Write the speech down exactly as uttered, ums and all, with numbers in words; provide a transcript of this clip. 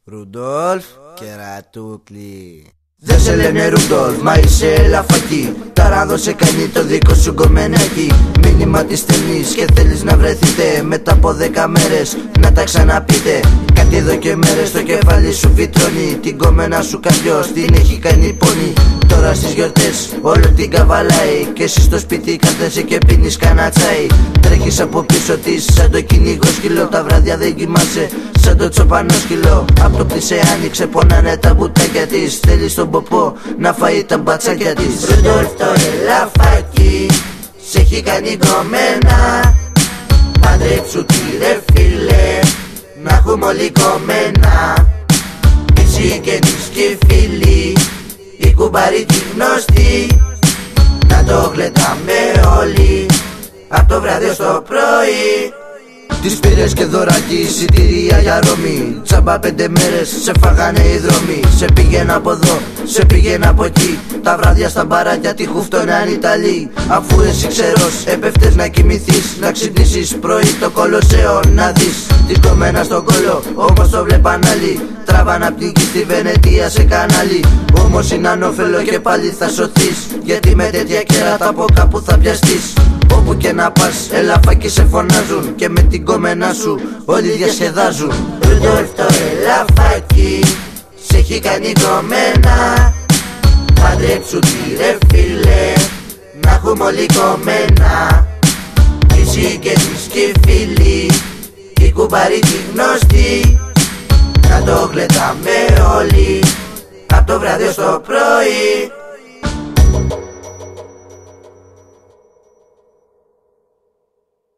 Ρουντόλφ Κερατούκλη. Δεν σε λένε Ρουντόλφ, μα είσαι ελαφακή. Ταράδο σε κάνει το δικό σου κομμενάκι. Μήνυμα τη στέλνεις και θέλεις να βρεθείτε. Μετά από δέκα μέρες να τα ξαναπείτε. Κάτι εδώ και μέρες το κεφάλι σου φυτρώνει. Την κομμένα σου κάποιος την έχει κάνει πόνη. Τώρα στις γιορτές όλο την καβαλάει. Και εσύ στο σπίτι κάθεσαι και πίνεις κανένα τσάι. Τρέχεις από πίσω της σαν το κυνηγό σκυλό. Τα βράδια δεν κοιμάσαι σαν το τσοπανό σκυλό. Απ' το που σε άνοιξε πονάνε τα μπουτάκια της. Θέλει στον ποπό να φάει τα μπατσάκια της. Ρουντόλφ το ελαφάκι σ' έχει κάνει κομμένα. Παντρέψου τη ρε φίλε, να έχουμε όλοι κομμένα. Οι συγγενείς και οι φίλοι, η κουμπάρη τη γνωστή. Να το γλεντάμε όλοι, απ' το βράδυ στο πρωί. Τις πήρες και δωράκι εισιτήρια για Ρώμη. Τσάμπα πέντε μέρες σε φάγανε οι δρόμοι. Σε πήγαινα από εδώ, σε πήγαινα από εκεί. Τα βράδια στα μπαράκια τη χούφτωναν Ιταλοί. Αφού εσύ ξερός έπεφτες να κοιμηθείς, να ξυπνήσεις πρωί το Κολοσσέο να δεις. Την κομμένα στον κόλο, όμως το βλέπαν άλλοι. Τράβαν απ' την γη στη Βενετία σε κανάλι. Όμως είναι ανώφελο και πάλι θα σωθείς. Γιατί με τέτοια κέρατα από κάπου θα πιαστείς. Όπου και να πας ελαφάκι σε φωνάζουν. Και με την κομμένα σου όλοι διασκεδάζουν. Ρουντόλφ το ελαφάκι σ' έχει κάνει κομμένα. Παντρέψου τη ρε φίλε, να έχουμε όλοι κομμένα. Οι συγγενείς και οι φίλοι, η κουμπάρη τη γνωστή. Να το γλεντάμε όλοι, απ' το βράδυ στο πρωί.